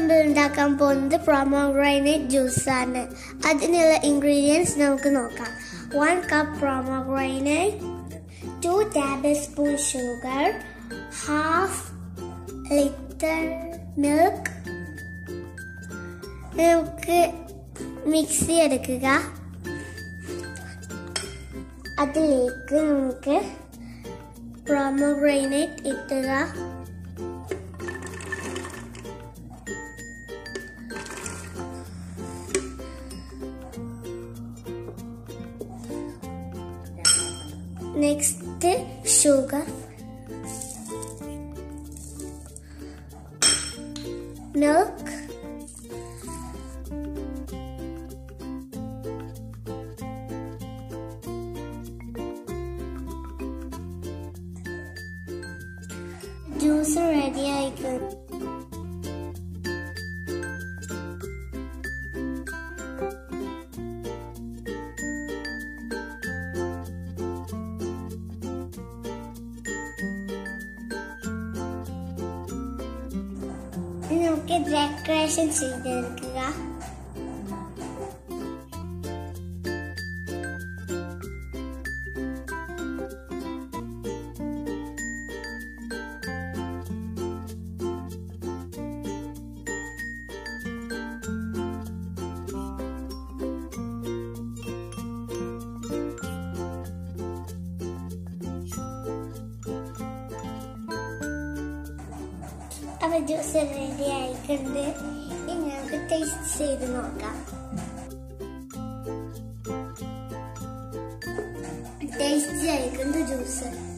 നമ്മൾ ഉണ്ടാക്കാൻ പോകുന്നത് pomegranate ജ്യൂസ് ആണ്. അതിനുള്ള ഇൻഗ്രീഡിയൻസ് നമുക്ക് നോക്കാം. 1 cup pomegranate, 2 tablespoon sugar, half liter milk. നമുക്ക് മിക്സി എടുക്കുക. അതിലേക്ക് നമുക്ക് pomegranate ഇടുക. Next, sugar, milk, juice ready ആയിട്ടുണ്ട്. നമുക്ക് ഡെക്കറേഷൻ ചെയ്തെടുക്കുക. അപ്പോൾ ജ്യൂസ് റെഡി ആയിട്ടുണ്ട്. ഇനി നമുക്ക് ടേസ്റ്റ് ചെയ്ത് നോക്കാം. ടേസ്റ്റ് ആയിട്ടുണ്ട് ജ്യൂസ്.